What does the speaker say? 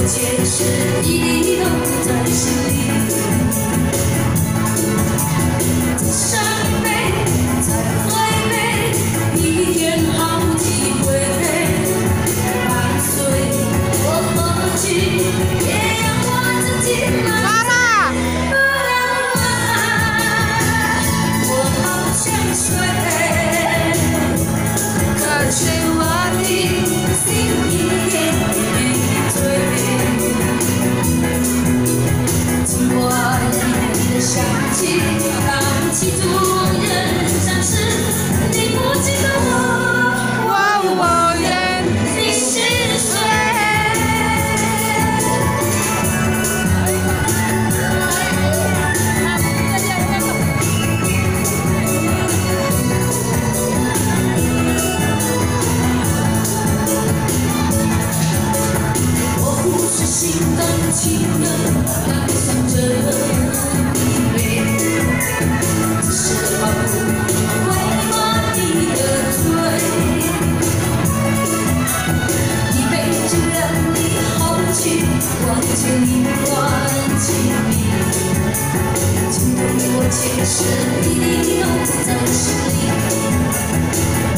前世一定都在心里。再伤一杯，再喝一杯，一天好几回，伴随我喝去，也让我自己慢慢我好想睡，可是我的心一点闭嘴。经过你的香气，荡起昨日相识，你不记得我愿你是谁？我不是心动情人，那不想着你美，只是保护回过你的嘴。一杯酒让你好去，忘却你关情迷，情对我前世一定都在心里。